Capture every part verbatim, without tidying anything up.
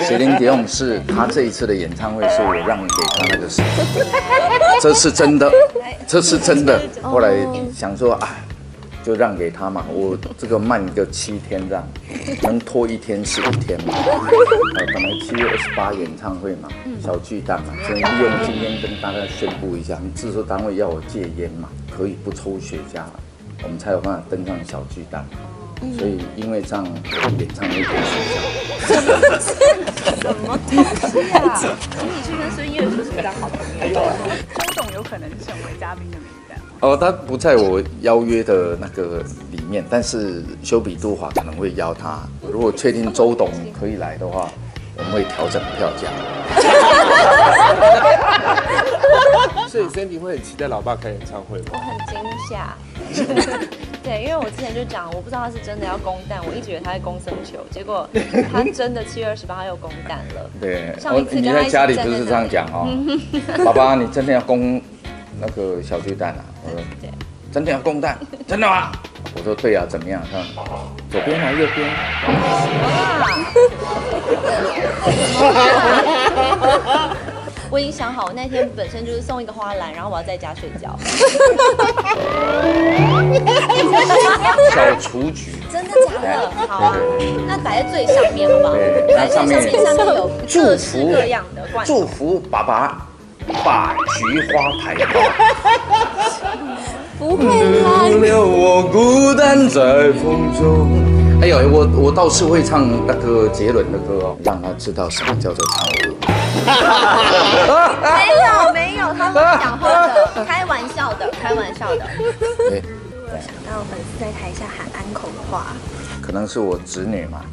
雪玲迪翁是他这一次的演唱会，是我让给他那个事，这是真的，这是真的。后来想说啊。就让给他嘛，我这个慢个七天这样，能拖一天是一天嘛。呃，本来七月二十八演唱会嘛，小巨蛋嘛，所以利用今天跟大家宣布一下，制作单位要我戒烟嘛，可以不抽雪茄，我们才有办法登上小巨蛋。所以因为这样，演唱会可以取消。 什么东西啊？请你去跟孙燕姿是不是当好朋友？周董有可能成为嘉宾的名单。 哦，他不在我邀约的那个里面，但是修比杜华可能会邀他。如果确定周董可以来的话，我们会调整票价。 所以 Sandy 会很期待老爸开演唱会吗？ 我很惊吓。对，因为我之前就讲，我不知道他是真的要公蛋，我一直以为他在公生球，结果他真的七月二十八号又公蛋了。 对，我你在家里不是这样讲哦，爸爸，你真的要公那个小巨蛋啊？我说对，真的要公蛋，真的吗？我说对啊，怎么样？他左边还是右边？ 我已经想好，那天本身就是送一个花篮，然后我要在家睡觉。 小雏菊， 真的假的？好啊，那摆在最上面好不好？ 对，那上面上面有各式各样的罐头。 祝福爸爸把菊花抬高。 不会啦， 留我孤单在风中。哎呦，我我倒是会唱那个杰伦的歌哦，让他知道什么叫做唱歌。 没有没有，他会讲话的，开玩笑的，开玩笑的。 对， 想到粉丝在台下喊安口的话， 可能是我侄女嘛。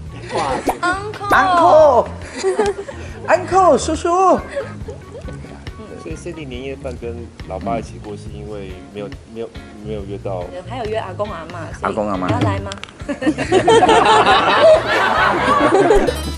Uncle Uncle，Uncle 叔叔。 所以 Sandy 年夜饭跟老爸一起过，是因为没有没有没有约到， 还有约阿公阿嬷， 阿公阿嬷要来吗？